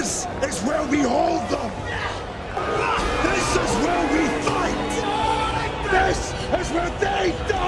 This is where we hold them! This is where we fight! This is where they die!